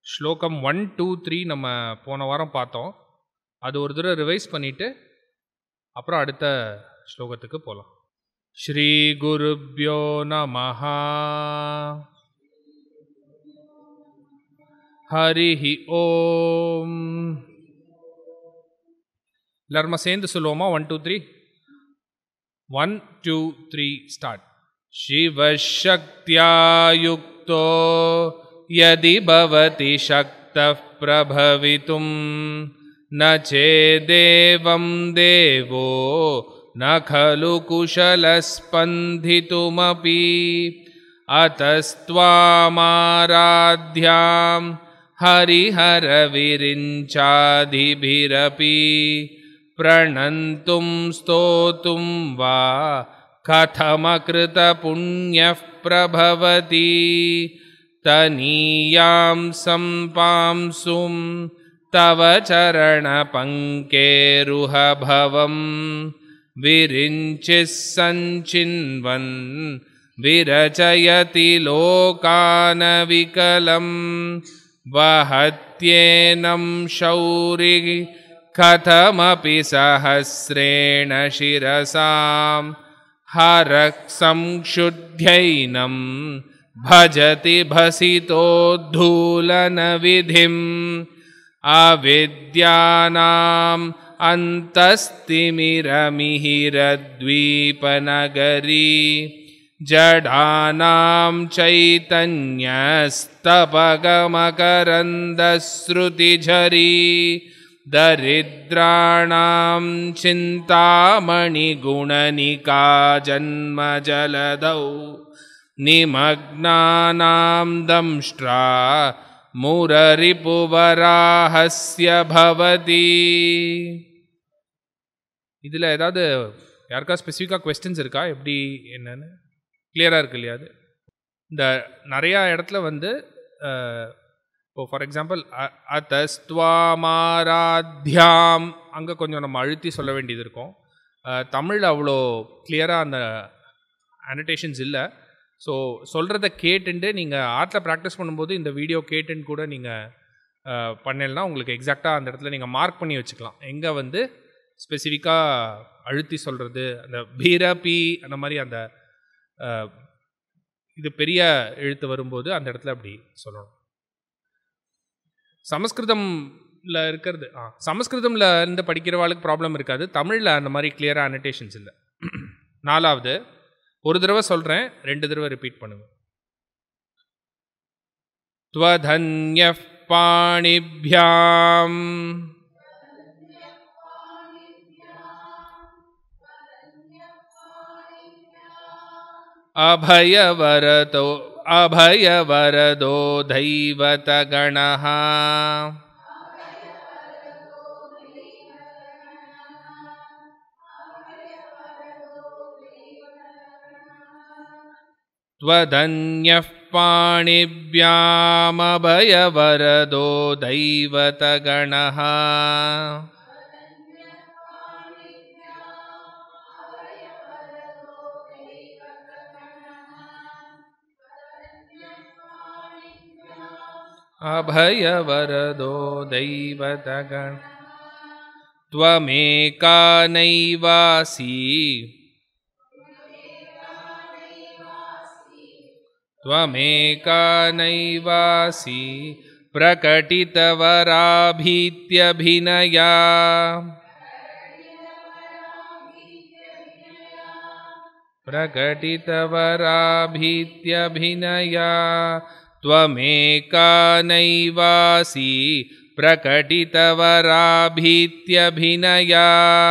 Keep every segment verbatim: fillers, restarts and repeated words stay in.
ஸ்லோகம் one two three நம்ம போன வாரம் பார்த்தோம். அது ஒரு தடவை ரிவைஸ் பண்ணிட்டு அப்புறம் அடுத்த ஸ்லோகத்துக்கு போகலாம். ஸ்ரீ குருப்யோ நமஹ. ஹரிஹி ஓம். எல்லாருமா சேர்ந்து சொல்லுவோமா? One two three. One two three start. சிவசக்தியா யுக்தோ யதி பவதி சக்தः பிரபவிதும் ந சேதேவம் தேவோ ந खलु कुशलस्पन्दितुमपि अतस्त्वामाराध्यां हरिहरविरिञ्चादिभिरपि प्रणन्तुं स्तोतुं वा कथमकृतपुण्यः प्रभवति तनीयां सम्पांसुं तव चरणपङ्केरुहभवं विरिञ्चिः सञ्चिन्वन् विरचयति लोकानविकलं वहत्येनं शौरिः कथमपि सहस्रेण शिरसां हरः संक्षुध्यैनं भजति भसितोद्धूलनविधिम् अविद्यानाम् अन्तस्तिमिरमिहिरद्वीपनगरी जडानां चैतन्यस्तपगमकरन्दश्रुतिझरी दरिद्राणां चिन्तामणिगुणनिका जन्मजलदौ निमग्नानां दंष्ट्रा मुररिपुवराहस्य भवति. இதில் ஏதாவது யாருக்கா ஸ்பெசிஃபிக்காக கொஸ்டின்ஸ் இருக்கா? எப்படி என்னன்னு கிளியராக இருக்கு இல்லையா? அது இந்த நிறையா இடத்துல வந்து இப்போ ஃபார் எக்ஸாம்பிள் அத்தஸ்துவாமாராத்யாம் அங்கே கொஞ்சம் நம்ம அழுத்தி சொல்ல வேண்டியது இருக்கும். தமிழில் அவ்வளோ கிளியராக அந்த அனோட்டேஷன்ஸ் இல்லை. ஸோ சொல்கிறத கேட்டுட்டு நீங்கள் ஆர்ட்டில் ப்ராக்டிஸ் பண்ணும்போது இந்த வீடியோ கேட்டுன்னு கூட நீங்கள் பண்ணலைன்னா உங்களுக்கு எக்ஸாக்டாக அந்த இடத்துல நீங்கள் மார்க் பண்ணி வச்சுக்கலாம். எங்கே வந்து ஸ்பெசிஃபிக்காக அழுத்தி சொல்கிறது, அந்த பீரபி அந்த மாதிரி அந்த இது பெரிய எழுத்து வரும்போது அந்த இடத்துல அப்படி சொல்லணும். சமஸ்கிருதமில் இருக்கிறது ஆ சமஸ்கிருதமில் இருந்து படிக்கிறவாளுக்கு ப்ராப்ளம் இருக்காது. தமிழில் அந்த மாதிரி கிளியராக அனோட்டேஷன்ஸ் இல்லை. நாலாவது ஒரு தடவை சொல்கிறேன், ரெண்டு தடவை ரிப்பீட் பண்ணுங்க. த்வதன்யஃ பாணிப்யாம் அபயவரதோ அபயவரதோ தைவதகணஹ த்வதன்யஃ பாணிப்யாமபயவரதோ தைவதகணஹ அபயவரதோ தைவதகண த்வமேகா நைவாசி த்வமேகா நைவாசி பிரகடிதவராபீத்யபிநயா பிரகடிதவராபீத்யபிநயா த்வமேகா நைவாசி பிரகடிதவராபீத்யபிநயா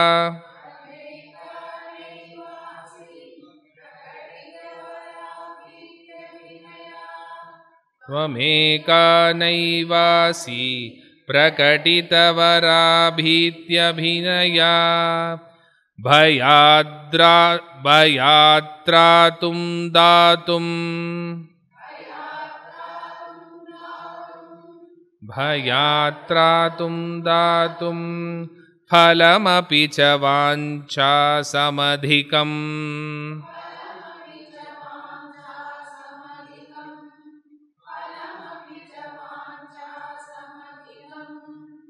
த்வமேகா நைவாசி பிரகடிதவராபீத்யபிநயா பயாத்ரா பயாத்ராதும் தாதும் भयात्रातुं दातुं फलमपि च वाञ्छासमधिकम्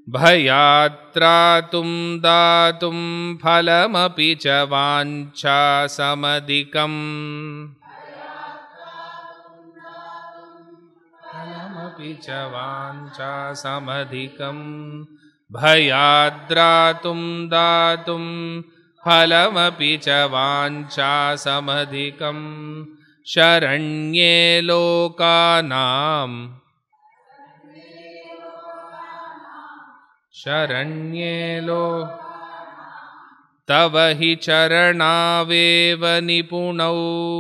भयात्रातुं दातुं फलमपि च वाञ्छासमधिकम् फलमपि च वाञ्छासमधिकम् भयाद्रातुं दातुं फलमपि च वाञ्छासमधिकम् शरण्ये लोकानां शरण्ये लो तव हि चरणावेव निपुणौ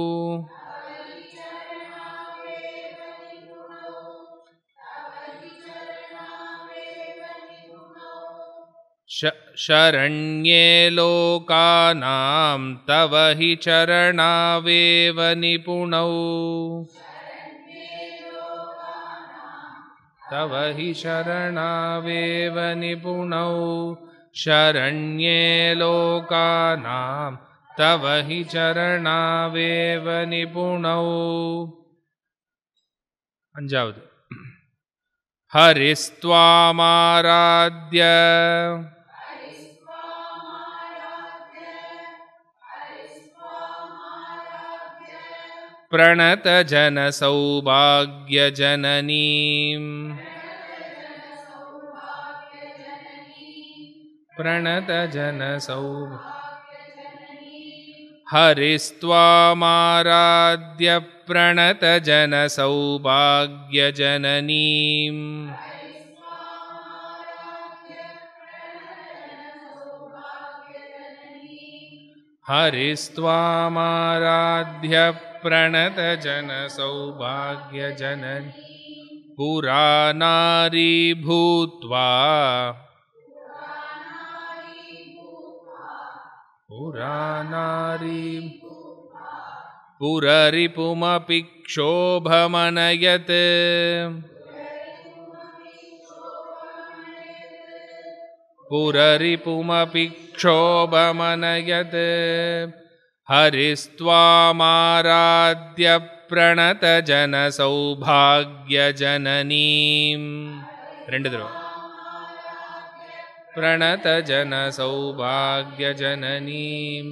शरण्ये लोकानां तव हि चरणावेव निपुणौ तव हि शरणावेव निपुणौ शरण्ये लोकानां तव हि चरणावेव निपुणौ अंजावदु हरिस्त्वामाराध्य प्रणतजनसौभाग्यजननीं प्रणतजनसौभाग्यजननीं हरिस्त्वामाराध्य प्रणतजनसौभाग्यजननीं हरिस्त्वामाराध्य प्रणतजनसौभाग्यजननी पुरानारी भूत्वा पुरानारी पुररिपुमपि क्षोभमनयत् पुररिपुमपि क्षोभमनयत् हरिस्त्वामाराध्य प्रणतजनसौभाग्यजननीं ரெண்டு தடவை प्रणतजनसौभाग्यजननीं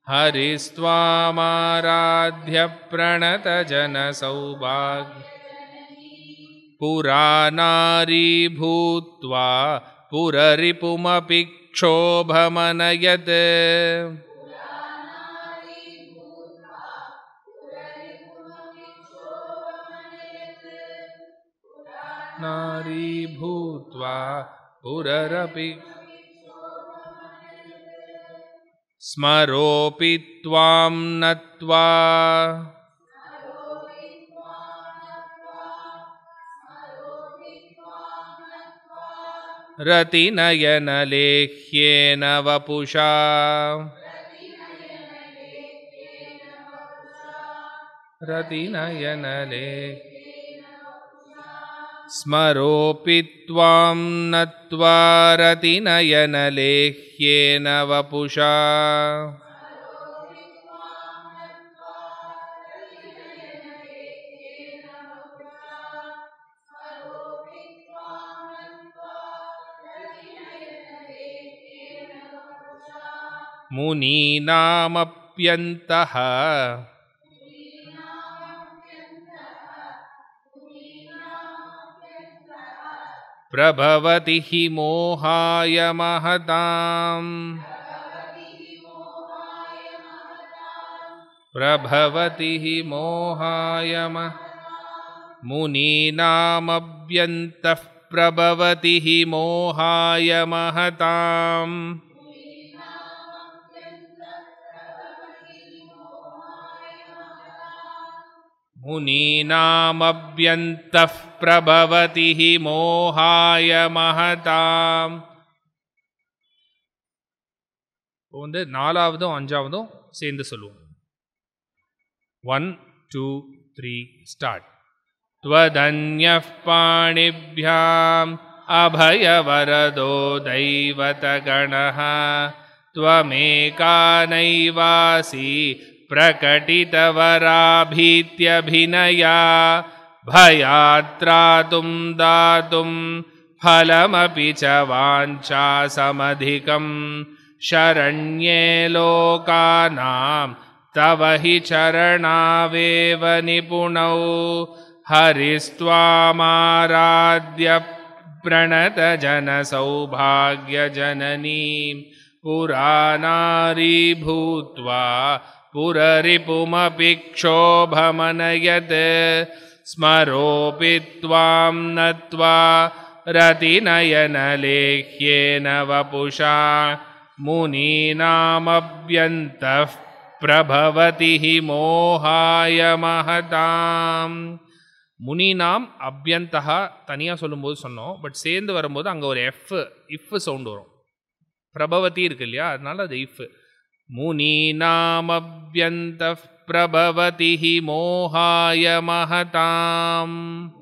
हरिस्त्वामाराध्य प्रणतजनसौभाग्य पुरानारी भूत्वा पुररिपुमपि क्षोभमनयत् नारी भूत्वा पुररपि स्मरोऽपि त्वां नत्वा रतिनयनलेह्येन वपुषा रतिनयनलेह्येन स्मरोऽपि त्वां नत्वा रतिनयनलेह्येन वपुषा मुनीनामप्यन्तः प्रभवति हि मोहाय महताम् प्रभवति हि मोहाय मुनीनामभ्यन्तः प्रभवति हि मोहाय महताम् मुनीनामभ्यन्तः प्रभवति हि मोहाय महताम् வந்து நாலாவதும் அஞ்சாவதும் சேர்ந்து சொல்லுவோம். One two three start. त्वदन्यः पाणिभ्याम् अभयवरदो दैवतगणः त्वमेकानैवासि प्रकटितवराभीत्यभिनया भयात्रातुं दातुं फलमपि च वाञ्छासमधिकं शरण्ये लोकानां तव हि चरणावेव निपुणौ हरिस्त्वामाराध्य प्रणतजनसौभाग्यजननीं पुरानारी भूत्वा पुररिपुमपि क्षोभमनयत् स्मरोऽपि त्वां नत्वा रतिनयनलेह्येन वपुषा मुनीनामभ्यन्तः प्रभवति हि मोहाय महताम्. முனினாம் அபியந்தகா தனியாக சொல்லும்போது சொன்னோம், பட் சேர்ந்து வரும்போது அங்கே ஒரு எஃப் இஃப் சவுண்ட் வரும். பிரபவதி இருக்கு இல்லையா, அதனால அது இஃப். முனினாம் அபியந்த பிரபவதி ஹி மோகாய மகதாம்.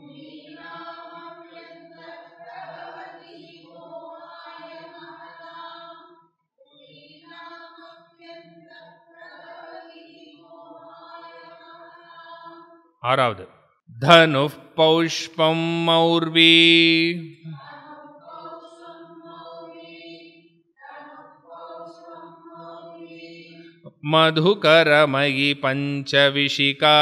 ஆறாவது धनुः पौष्पं मौर्वी मधुकरमयि पंचविशिका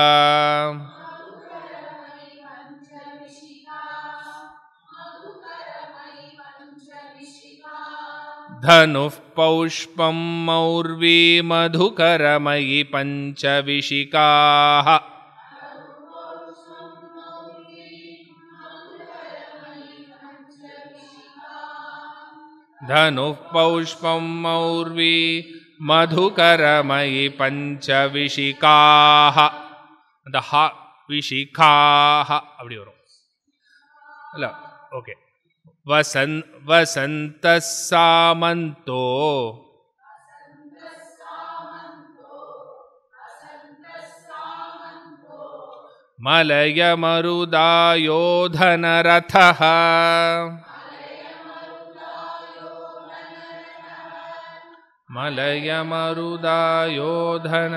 धनुः पौष्पं मौर्वी मधुकरमयि पंचविशिकाः. धनुः पौष्पं मौर्वी मधुकरमयि पंचविशिकाः. அந்த ஹ விஷிகாஹ அப்படி வரும் இல்ல. ஓகே. வசன் வசந்தः சாமந்தோ मलयमरुदायो धनरथः मलयमरुदायो धन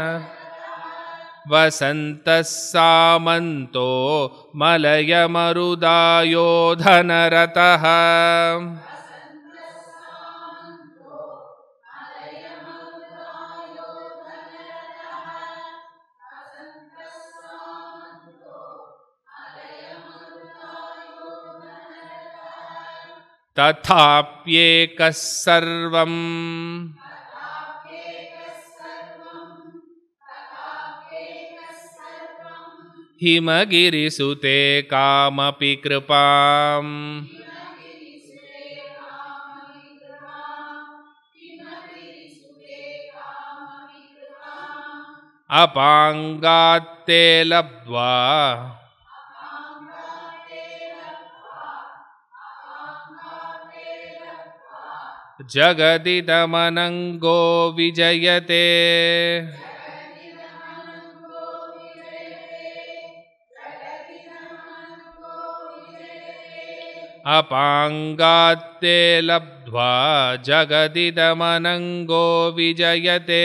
वसन्तः सामन्तो मलयमरुदायो धनरथः तथाप्येकः सर्वं हिमगिरिसुते कामपि कृपाम् अपाङ्गात्ते लब्ध्वा जगदिदमनङ्गो विजयते अपाङ्गात्ते लब्ध्वा जगदिदमनङ्गो विजयते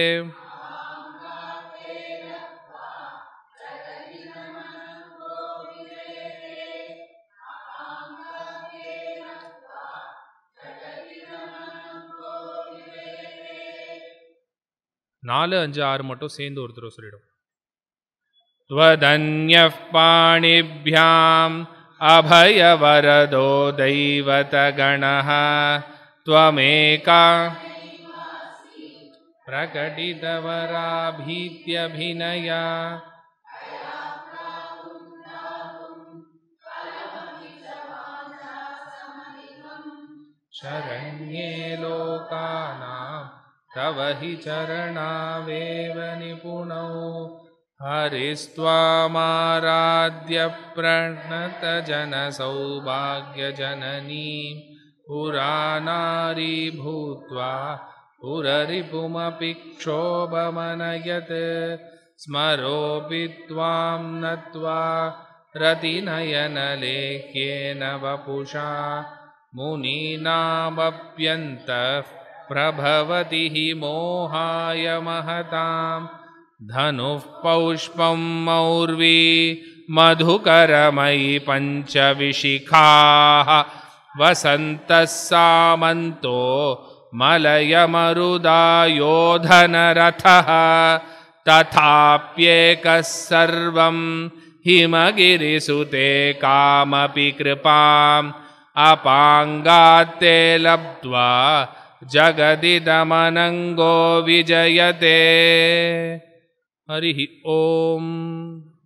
நாலு அஞ்சு ஆறு மட்டும் சேர்ந்து ஒருத்தர் சொல்லிடும். त्वदन्यः पाणिभ्याम् अभयवरदो दैवतगणः त्वमेका प्रकटितवराभीत्यभिनया शरण्ये लोकानां तव हि चरणावेव निपुणौ हरिस्त्वामाराध्य प्रणतजनसौभाग्यजननीं पुरानारी भूत्वा पुररिपुमपि क्षोभमनयत् स्मरोऽपि त्वां नत्वा रतिनयनलेह्येन वपुषा मुनीनामप्यन्तः प्रभवति हि मोहाय महताम्. धनुः पौष्पं मौर्वी मधुकरमयि पंचविशिखाः वसन्तः सामन्तो मलयमरुदायोधनरथः तथाप्येकः सर्वं हिमगिरिसुते कामपि कृपाम् अपाङ्गात्ते लब्ध्वा जगदिदमनङ्गो विजयते. हरिः ओम्.